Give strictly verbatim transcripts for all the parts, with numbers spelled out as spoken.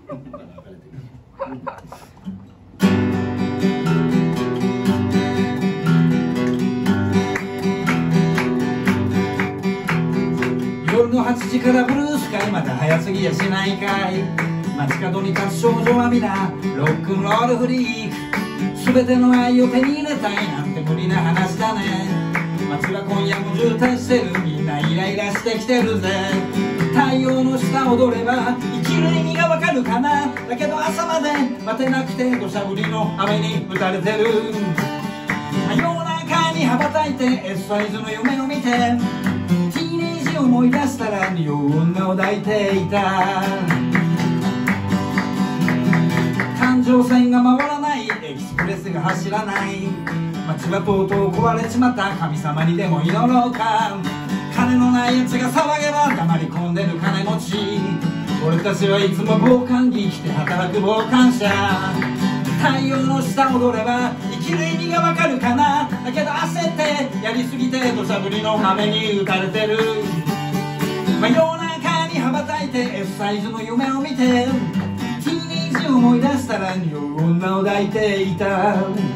夜のはちじからブルースカイ、また早すぎやしないかい。街角に立つ少女は皆ロックンロールフリーク。全ての愛を手に入れたいなんて無理な話だね。街は今夜も渋滞してる、みんなイライラしてきてるぜ。太陽の下踊れば生きる意味がわかるかな。だけど朝まで待てなくて土砂降りの雨に打たれてる。夜中に羽ばたいて S サイズの夢を見て、ティーネージを思い出したら匂う女を抱いていた。環状線が回らない、エキスプレスが走らない、街はとうとう壊れちまった。神様にでも祈ろうか。金のないやつが騒げば黙り込んでる金持ち。俺たちはいつも防寒着着て働く傍観者。太陽の下踊れば生きる意味がわかるかな。だけど焦ってやりすぎて土砂降りの雨に打たれてる。まあ、夜中に羽ばたいて S サイズの夢を見て、ティーネージを思い出したら匂う女を抱いていた。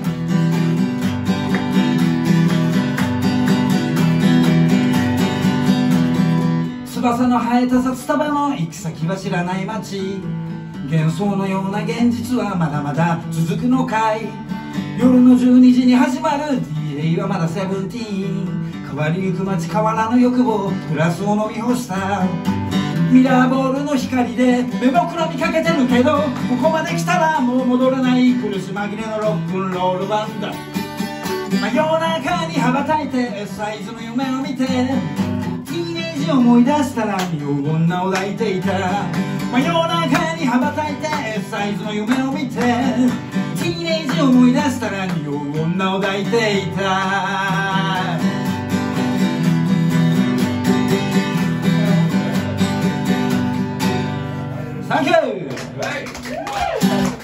翼の生えた札束の行き先は知らない街。幻想のような現実はまだまだ続くのかい。夜のじゅうにじに始まる ディーエー はまだセブンティーン。変わりゆく街変わらぬ欲望、グラスを飲み干した。ミラーボールの光で目もくらみかけてるけど、ここまで来たらもう戻れない苦し紛れのロックンロールバンド。まあ、夜中に羽ばたいて S サイズの夢を見て、思い出したら匂う女を抱いていた。まあ、夜中に羽ばたいて S サイズの夢を見て、ティーネージを思い出したら匂う女を抱いていた。サンキュー。